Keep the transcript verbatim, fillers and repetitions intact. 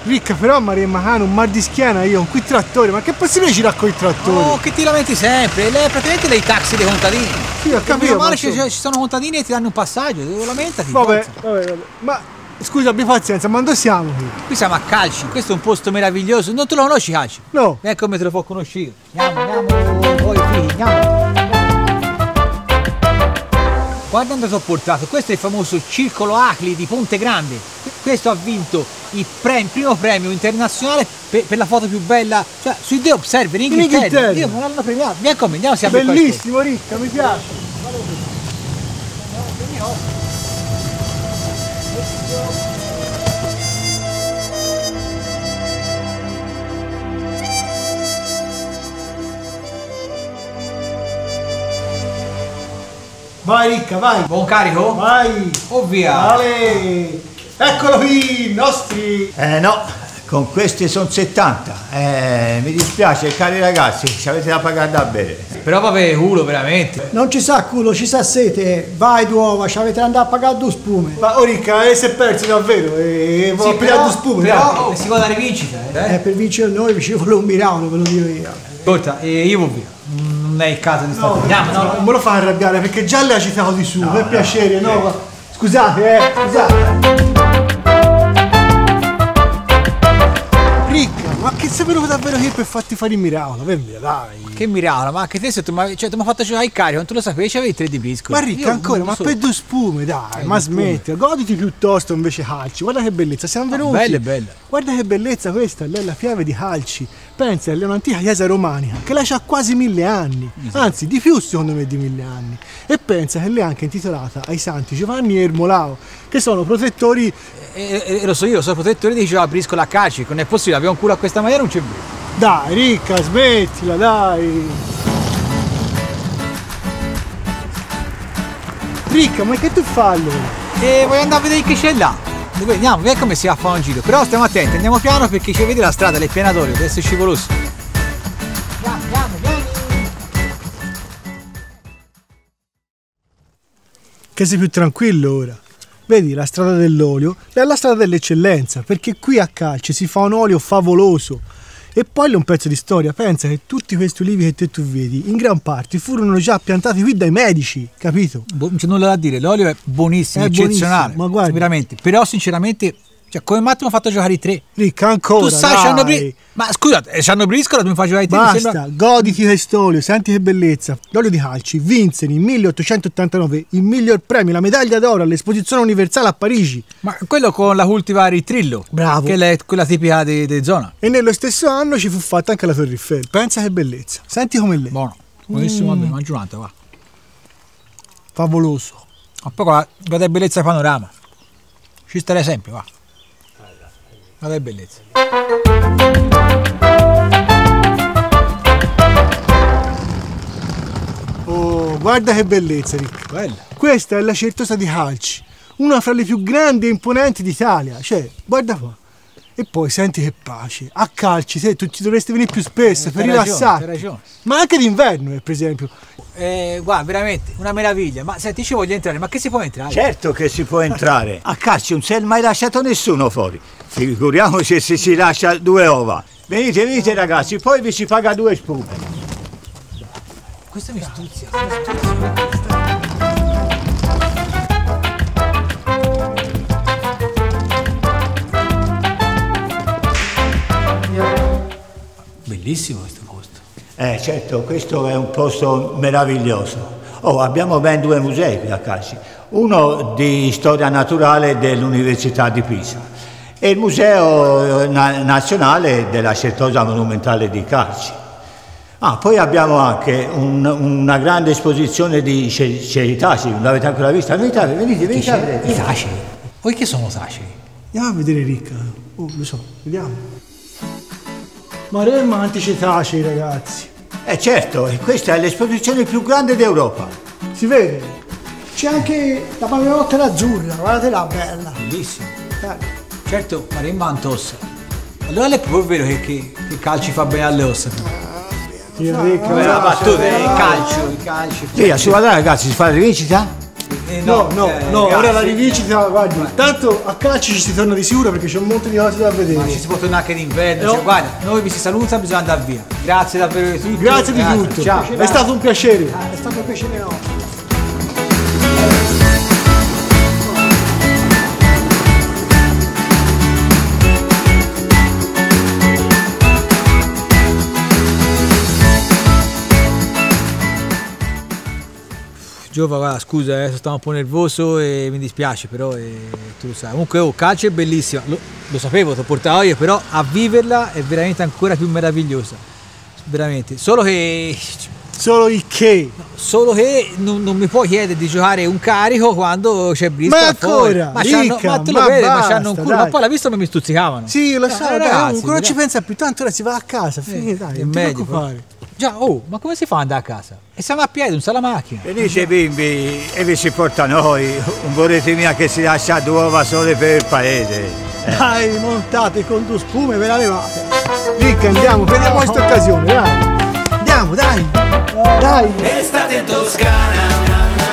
Ricca, però Maria Macano, un mal di schiena io, con quei trattori, ma che è possibile girare con i trattori? Oh, che ti lamenti sempre, lei praticamente dei taxi dei contadini. Sì, ho capito. Male ci, ci sono contadini e ti danno un passaggio, lamentati. Vabbè, vabbè, vabbè, ma scusa, abbi pazienza, ma dove siamo qui? Qui siamo a Calci, questo è un posto meraviglioso, non tu lo conosci Calci? No. E come te lo può conoscere? Andiamo, andiamo, voi figli, andiamo. Guarda dove ti ho portato, questo è il famoso Circolo Acli di Ponte Grande. Questo ha vinto il prem, primo premio internazionale per, per la foto più bella, cioè sui The Observer in Inghilterra. Io non l'hanno premiato. Vieni con me, andiamo a bellissimo, Ricca, mi piace. Vai Ricca, vai! Buon carico? Vai! Oh via! Vale! Eccolo qui, i nostri! Eh no, con questi sono settanta. Eh, mi dispiace, cari ragazzi, ci avete da pagare da bere. Però vabbè, culo, veramente. Non ci sa culo, ci sa sete. Vai d'uova, ci avete da andare a pagare due spume. Ma oh Ricca, eh, si è perso davvero, e eh, sì, ho pigliato due spume. Però oh, si va alla rivincita, eh? Eh, per vincere noi ci vuole un miracolo, ve lo dico io. Ascolta, eh, io vado via. Non è il caso di stare. No, andiamo, no, no, non me lo fa arrabbiare perché già le ha citato di su, no, per no, piacere, no? no. Scusate, eh, scusate. Ricca, ma che sei venuto davvero qui per farti fare il miracolo? Ven via, dai. Che miracolo, ma che te se tu mi cioè, hai fatto giocare il carico, non tu lo sapevi, c'avevi tre di briscola. Ma Ricca, ancora, ma so. per due spume, dai, eh, ma smetti, goditi piuttosto invece Calci. Guarda che bellezza, siamo venuti. No, bella, bella. Guarda che bellezza questa, lei è la fieve di Calci. Pensa, è un'antica chiesa romanica che lei ha quasi mille anni, anzi di più secondo me di mille anni. E pensa che lei è anche intitolata ai santi Giovanni e Ermolao, che sono protettori. E, e, e lo so io, sono protettori di la briscola a Calci, non è possibile, abbiamo un culo a questa maniera, non c'è vero. Dai Ricca, smettila, dai. Ricca, ma che tu fai allora? E voglio andare a vedere che c'è là. Dove andiamo? Vedi come si va a fare un giro. Però stiamo attenti, andiamo piano perché ci vedi la strada, le pianatorie, deve essere scivoloso. Andiamo, andiamo, vieni. Che sei più tranquillo ora. Vedi, la strada dell'olio è la strada dell'eccellenza, perché qui a Calci si fa un olio favoloso. E poi è un pezzo di storia, pensa che tutti questi olivi che te tu vedi, in gran parte furono già piantati qui dai medici, capito? Non c'è nulla da dire, l'olio è buonissimo, è eccezionale, buonissimo, ma guarda, veramente. Però sinceramente, cioè, come mai mi ha fatto giocare i tre? Ricca, ancora, tu sai, c'hanno bri... Ma scusate, c'hanno briscola, tu mi fai giocare i tre? Basta, sembra... goditi quest'olio, senti che bellezza. L'olio di Calci vinse nel milleottocentottantanove il miglior premio, la medaglia d'oro all'esposizione universale a Parigi. Ma quello con la cultivar il Trillo. Bravo. Che è quella tipica di, di zona. E nello stesso anno ci fu fatta anche la Torre Eiffel. Pensa che bellezza. Senti come lei. Buono, buonissimo, mm. vabbè, mangia un'altra, va. Favoloso. Ma poi guarda, guarda che bellezza il panorama. Ci starei sempre, va. Guarda che bellezza. Oh, guarda che bellezza, Ricca. Bella. Questa è la Certosa di Calci, una fra le più grandi e imponenti d'Italia. Cioè, guarda qua. E poi senti che pace. A Calci, se tu ci dovresti venire più spesso eh, per rilassarti. Hai ragione. Ma anche d'inverno, eh, per esempio. Eh, guarda, veramente, una meraviglia. Ma senti, ci voglio entrare, ma che si può entrare? Certo che si può entrare. A Calci non si è mai lasciato nessuno fuori. Figuriamoci se si lascia due ova. Venite, venite ragazzi, poi vi si paga due spume. Questa mi stuzia, mi stuzia. Bellissimo questo posto. Eh certo, questo è un posto meraviglioso. Oh, abbiamo ben due musei qui a Calci. Uno di storia naturale dell'Università di Pisa e il Museo Nazionale della Certosa Monumentale di Calci. Ah, poi abbiamo anche un, una grande esposizione di ceritacei, non l'avete ancora vista? Venite, venite, venite a vedere. I tacei? Poi che sono tacei? Andiamo a vedere Ricca. Oh, lo so, vediamo. Ma re manti cetacei, ragazzi. Eh certo, e questa è l'esposizione più grande d'Europa. Si vede? C'è anche la pagnotta azzurra, guardate là, bella. Bellissima. Eh. Certo, ma in mantossa. Allora è proprio vero che, che, che Calci fa bene alle ossa. Il Ricca, la battuta, il calcio, il calcio. Via, su, allora ragazzi, si fa la rivincita? Eh, No, no, eh, no, grazie. ora la rivincita, guardi, tanto a calcio ci si torna di sicuro perché c'è un monte di cose da vedere. Ma ci si può tornare anche d'inverno, No. cioè, guarda, noi vi si saluta, bisogna andare via. Grazie davvero di tutto. Grazie di tutto, Ciao. è stato un piacere. È stato un piacere nostro. Giova, guarda, scusa, adesso stavo un po' nervoso e mi dispiace, però eh, tu lo sai. Comunque, oh, calcio è bellissima, lo, lo sapevo, ti ho portato io, però a viverla è veramente ancora più meravigliosa. Veramente. Solo che. Solo il che? Solo che non, non mi puoi chiedere di giocare un carico quando c'è brisco Ma là fuori. ancora? Ma, c'hanno, Ricca, ma te lo ma vedi, ma basta, c'hanno un culo, dai. ma poi l'ha visto e mi stuzzicavano. Sì, lo Eh, so, dai, ragazzi, comunque non ci dai. pensa più, tanto ora si va a casa, fine, dai, È non ti meglio, preoccupare. Già, oh, ma come si fa ad andare a casa? E siamo a piedi, non sa la macchina. Venite bimbi e vi si porta noi, un volete mia che si lascia due uova sole per il paese. Dai, montate con due spume, ve la levate. Ricca, andiamo, prendiamo questa occasione, dai. Andiamo, dai. Dai. Estate in Toscana,